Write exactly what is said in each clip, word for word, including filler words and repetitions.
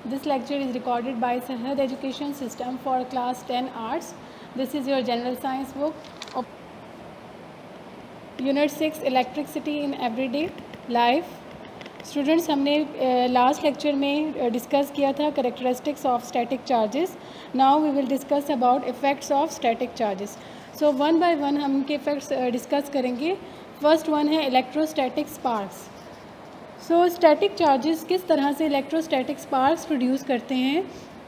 This lecture is recorded by Sarhad Education System for class ten arts. This is your general science book of Unit six Electricity in Everyday Life. Students, हमने last lecture में discuss किया था characteristics of static charges. Now we will discuss about effects of static charges. So one by one हम इनके effects discuss करेंगे. First one है electrostatic sparks. So static charges किस तरह से इलेक्ट्रोस्टैटिक स्पार्क्स प्रोड्यूस करते हैं.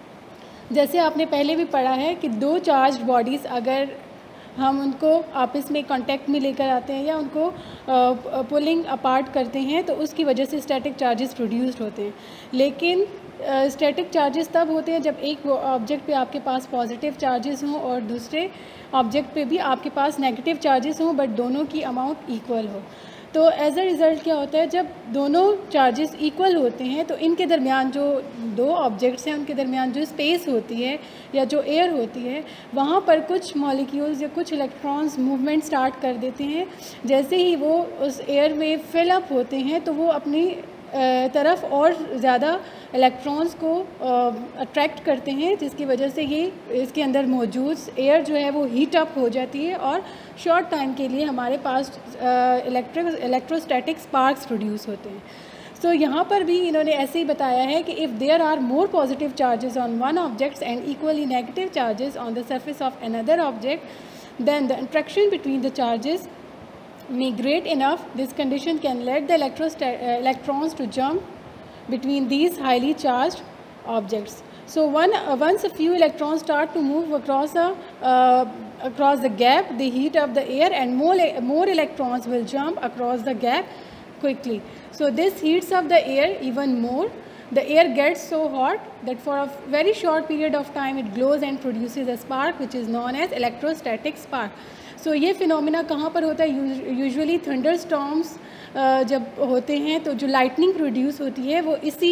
जैसे आपने पहले भी पढ़ा है कि दो चार्ज बॉडीज़ अगर हम उनको आपस में कांटेक्ट में लेकर आते हैं या उनको पुलिंग अपार्ट करते हैं तो उसकी वजह से स्टैटिक चार्जेस प्रोड्यूस्ड होते हैं. लेकिन स्टैटिक चार्जेस तब होते हैं जब एक ऑब्जेक्ट पे आपके पास पॉजिटिव चार्जेस हों और दूसरे ऑब्जेक्ट पे भी आपके पास नेगेटिव चार्जेस हों, बट दोनों की अमाउंट इक्वल हो. तो एज अ रिज़ल्ट क्या होता है, जब दोनों चार्जेस इक्वल होते हैं तो इनके दरमियान जो दो ऑब्जेक्ट्स हैं उनके दरमियान जो स्पेस होती है या जो एयर होती है वहाँ पर कुछ मॉलिक्यूल्स या कुछ इलेक्ट्रॉन्स मूवमेंट स्टार्ट कर देते हैं. जैसे ही वो उस एयर में फिल अप होते हैं तो वो अपनी तरफ और ज़्यादा इलेक्ट्रॉन्स को अट्रैक्ट करते हैं, जिसकी वजह से ये इसके अंदर मौजूद एयर जो है वो हीट अप हो जाती है और शॉर्ट टाइम के लिए हमारे पास इलेक्ट्रिक इलेक्ट्रोस्टैटिक स्पार्क्स प्रोड्यूस होते हैं. सो so, यहाँ पर भी इन्होंने ऐसे ही बताया है कि if there are more positive charges on one objects and equally negative charges on the surface of another object then the interaction between the charges may great enough. This condition can let the uh, electrons to jump between these highly charged objects. So one uh, once a few electrons start to move across a uh, across the gap, they heat up the air and more more electrons will jump across the gap quickly. So this heats up the air even more. The air gets so hot that for a very short period of time it glows and produces a spark which is known as electrostatic spark. So so, ये phenomena कहाँ पर होता है. Usually thunder storms जब होते हैं तो जो लाइटनिंग प्रोड्यूस होती है वो इसी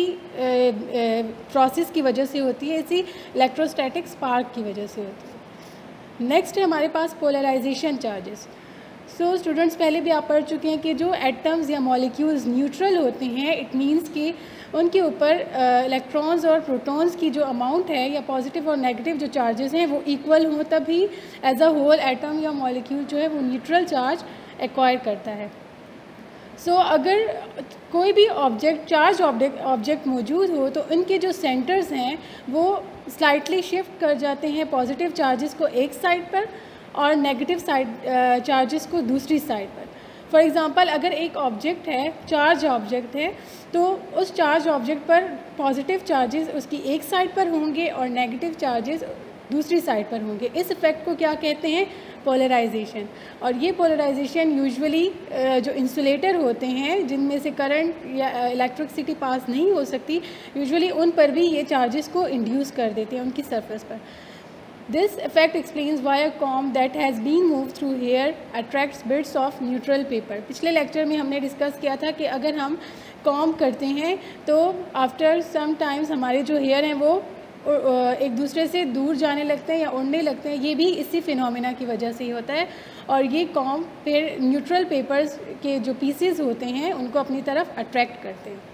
प्रोसेस की वजह से होती है, इसी इलेक्ट्रोस्टैटिक स्पार्क की वजह से होती है. नेक्स्ट है हमारे पास पोलराइजेशन चार्जेस. सो स्टूडेंट्स, पहले भी आप पढ़ चुके हैं कि जो एटम्स या मॉलिक्यूल्स न्यूट्रल होते हैं, इट मीन्स कि उनके ऊपर इलेक्ट्रॉन्स और प्रोटॉन्स की जो अमाउंट है या पॉजिटिव और नेगेटिव जो चार्जेस हैं वो इक्वल हों, तभी एज अ होल एटम या मॉलिक्यूल जो है वो न्यूट्रल चार्ज एक्वायर करता है. सो so, अगर कोई भी ऑब्जेक्ट चार्ज ऑब्जेक्ट ऑब्जेक्ट मौजूद हो तो इनके जो सेंटर्स हैं वो स्लाइटली शिफ्ट कर जाते हैं पॉजिटिव चार्जेस को एक साइड पर और नेगेटिव साइड चार्जेस को दूसरी साइड पर. फॉर एग्ज़ाम्पल, अगर एक ऑब्जेक्ट है, चार्ज ऑब्जेक्ट है, तो उस चार्ज ऑब्जेक्ट पर पॉजिटिव चार्जेस उसकी एक साइड पर होंगे और नेगेटिव चार्जेस दूसरी साइड पर होंगे. इस इफ़ेक्ट को क्या कहते हैं? पोलराइजेशन. और ये पोलराइजेशन यूजुअली जो इंसुलेटर होते हैं जिनमें से करंट या इलेक्ट्रिसिटी पास नहीं हो सकती, यूजुअली उन पर भी ये चार्जेस को इंड्यूस कर देते हैं उनकी सरफेस पर. This effect explains why a comb that has been moved through hair attracts bits of neutral paper. पिछले लेक्चर में हमने डिस्कस किया था कि अगर हम कॉम करते हैं तो आफ्टर सम टाइम्स हमारे जो हेयर हैं वो एक दूसरे से दूर जाने लगते हैं या उड़ने लगते हैं. ये भी इसी फिनोमिना की वजह से ही होता है. और ये कॉम फिर न्यूट्रल पेपर्स के जो पीसेस होते हैं उनको अपनी तरफ अट्रैक्ट करते हैं.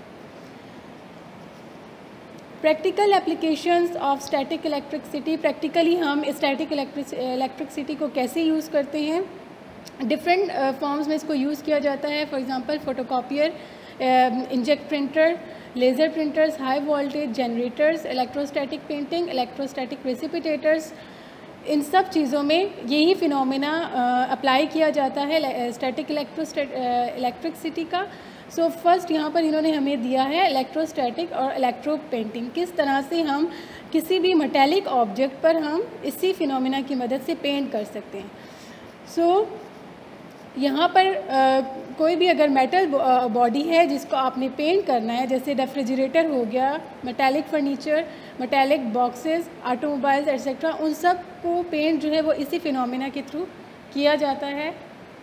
Practical applications of static electricity. Practically हम स्टैटिक इलेक्ट्रिसिटी को कैसे यूज़ करते हैं? डिफरेंट फॉर्म्स में इसको यूज़ किया जाता है. For example, photocopier, inkjet printer, laser printers, high voltage generators, electrostatic painting, electrostatic precipitators. इन सब चीज़ों में यही फिनोमिना अप्लाई किया जाता है स्टैटिक इलेक्ट्रोस्टैट इलेक्ट्रिसिटी का. सो so, फर्स्ट यहाँ पर इन्होंने हमें दिया है इलेक्ट्रोस्टैटिक और इलेक्ट्रो पेंटिंग. किस तरह से हम किसी भी मेटेलिक ऑब्जेक्ट पर हम इसी फिनोमिना की मदद से पेंट कर सकते हैं. सो so, यहाँ पर आ, कोई भी अगर मेटल बॉडी है जिसको आपने पेंट करना है, जैसे रेफ्रिजरेटर हो गया, metallic furniture, metallic boxes, automobiles etcetera, उन सब को पेंट जो है वो इसी फिनोमिना के थ्रू किया जाता है.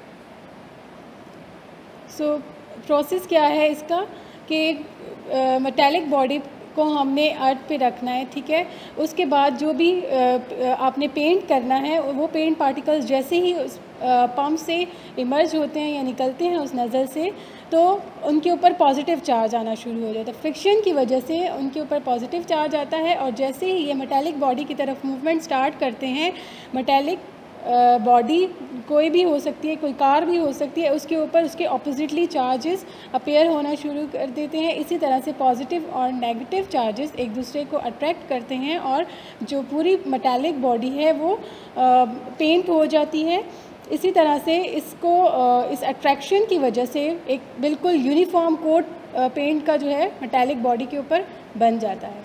सो so, प्रोसेस क्या है इसका कि मेटेलिक बॉडी को हमने अर्थ पे रखना है, ठीक है. उसके बाद जो भी आ, आपने पेंट करना है वो पेंट पार्टिकल्स जैसे ही उस पंप से इमर्ज होते हैं या निकलते हैं उस नज़र से, तो उनके ऊपर पॉजिटिव चार्ज आना शुरू हो जाता है। फ्रिक्शन की वजह से उनके ऊपर पॉजिटिव चार्ज आता है और जैसे ही ये मेटालिक बॉडी की तरफ मूवमेंट स्टार्ट करते हैं, मेटालिक बॉडी कोई भी हो सकती है, कोई कार भी हो सकती है, उसके ऊपर उसके ऑपोजिटली चार्जेस अपेयर होना शुरू कर देते हैं। इसी तरह से पॉजिटिव और नेगेटिव चार्जेस एक दूसरे को अट्रैक्ट करते हैं और जो पूरी मेटालिक बॉडी है वो पेंट हो जाती है। इसी तरह से इसको इस अट्रैक्शन की वजह से एक बिल्कुल यूनिफॉर्म कोट पेंट का जो है मेटालिक बॉडी के ऊपर बन जाता है।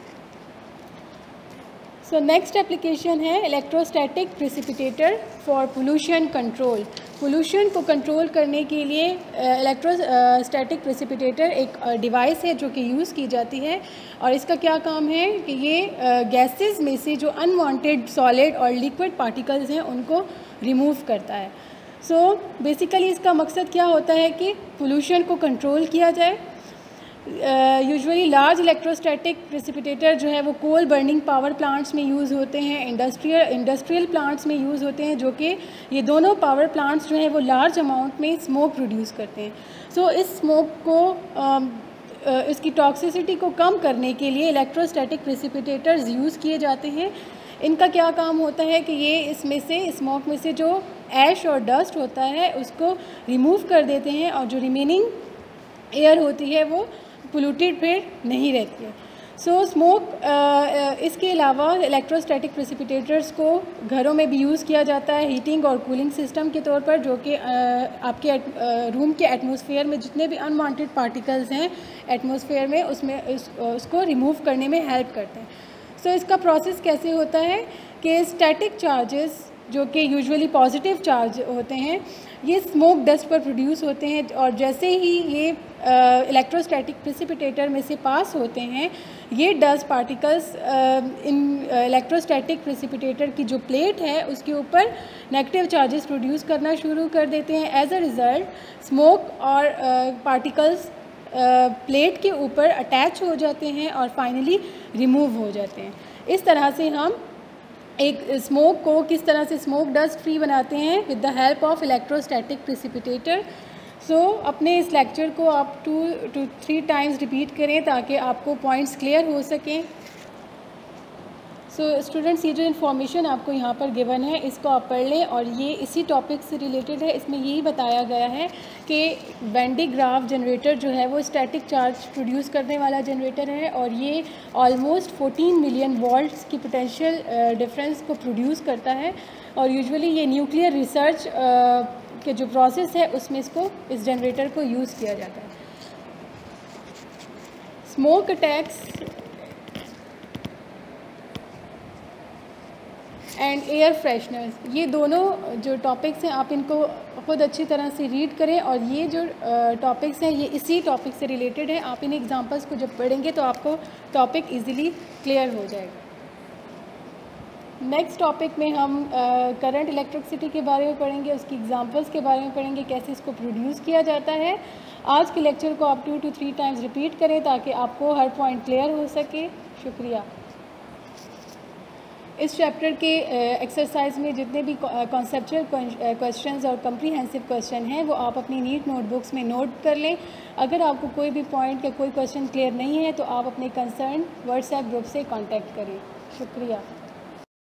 सो नेक्स्ट एप्लीकेशन है electrostatic precipitator for pollution control. Pollution को कंट्रोल करने के लिए इलेक्ट्रोस्टैटिक प्रेसिपिटेटर एक डिवाइस है जो कि यूज़ की जाती है और इसका क्या काम है कि ये गैसेस में से जो अनवांटेड सॉलिड और लिक्विड पार्टिकल्स हैं उनको रिमूव करता है। सो so, बेसिकली इसका मकसद क्या होता है कि पोल्यूशन को कंट्रोल किया जाए। यूजुअली लार्ज इलेक्ट्रोस्टैटिक प्रेसिपिटेटर जो है वो कोल बर्निंग पावर प्लांट्स में यूज़ होते हैं, इंडस्ट्रियल इंडस्ट्रियल प्लांट्स में यूज़ होते हैं, जो कि ये दोनों पावर प्लांट्स जो हैं वो लार्ज अमाउंट में स्मोक प्रोड्यूस करते हैं। सो so, इस स्मोक को uh, इसकी टॉक्सिसिटी को कम करने के लिए इलेक्ट्रोस्टैटिक प्रेसिपिटेटर्स यूज़ किए जाते हैं। इनका क्या काम होता है कि ये इसमें से स्मोक में से जो ऐश और डस्ट होता है उसको रिमूव कर देते हैं और जो रिमेनिंग एयर होती है वो पोल्यूटेड फिर नहीं रहती है। सो so, स्मोक इसके अलावा इलेक्ट्रोस्टैटिक प्रेसिपिटेटर्स को घरों में भी यूज़ किया जाता है हीटिंग और कूलिंग सिस्टम के तौर पर, जो कि आपके रूम के एटमॉस्फेयर में जितने भी अनवांटेड पार्टिकल्स हैं एटमॉस्फेयर में उसमें उस, उसको रिमूव करने में हेल्प करते हैं। सो so, इसका प्रोसेस कैसे होता है कि स्टैटिक चार्जेस जो कि यूजुअली पॉजिटिव चार्ज होते हैं ये स्मोक डस्ट पर प्रोड्यूस होते हैं और जैसे ही ये इलेक्ट्रोस्टैटिक प्रेसिपिटेटर में से पास होते हैं ये डस्ट पार्टिकल्स इन इलेक्ट्रोस्टैटिक प्रेसिपिटेटर की जो प्लेट है उसके ऊपर नेगेटिव चार्जेस प्रोड्यूस करना शुरू कर देते हैं। एज अ रिज़ल्ट स्मोक और पार्टिकल्स प्लेट के ऊपर अटैच हो जाते हैं और फाइनली रिमूव हो जाते हैं। इस तरह से हम एक स्मोक को किस तरह से स्मोक डस्ट फ्री बनाते हैं with the help of electrostatic precipitator. So अपने इस लेक्चर को आप two two three times repeat करें ताकि आपको पॉइंट्स क्लियर हो सकें। सो स्टूडेंट्स, ये जो इन्फॉर्मेशन आपको यहाँ पर गिवन है इसको आप पढ़ लें और ये इसी टॉपिक से रिलेटेड है। इसमें यही बताया गया है कि वैन डी ग्राफ जनरेटर जो है वो स्टैटिक चार्ज प्रोड्यूस करने वाला जनरेटर है और ये ऑलमोस्ट फोर्टीन मिलियन वोल्ट्स की पोटेंशियल डिफरेंस को प्रोड्यूस करता है और यूजुअली ये न्यूक्लियर रिसर्च के जो प्रोसेस है उसमें इसको इस जनरेटर को यूज़ किया जाता है। Smoke attacks and air fresheners, ये दोनों जो टॉपिक्स हैं आप इनको खुद अच्छी तरह से रीड करें और ये जो टॉपिक्स हैं ये इसी टॉपिक से रिलेटेड है। आप इन एग्जांपल्स को जब पढ़ेंगे तो आपको टॉपिक इजीली क्लियर हो जाएगा। नेक्स्ट टॉपिक में हम करंट इलेक्ट्रिसिटी के बारे में पढ़ेंगे, उसकी एग्जांपल्स के बारे में पढ़ेंगे, कैसे इसको प्रोड्यूस किया जाता है। आज के लेक्चर को आप two two three times repeat करें ताकि आपको हर पॉइंट क्लियर हो सके। शुक्रिया। इस चैप्टर के एक्सरसाइज में जितने भी कॉन्सेप्चुअल क्वेश्चंस और कम्प्रीहेंसिव क्वेश्चन हैं वो आप अपनी नीट नोटबुक्स में नोट कर लें। अगर आपको कोई भी पॉइंट या कोई क्वेश्चन क्लियर नहीं है तो आप अपने कंसर्न व्हाट्सएप ग्रुप से कांटेक्ट करें। शुक्रिया।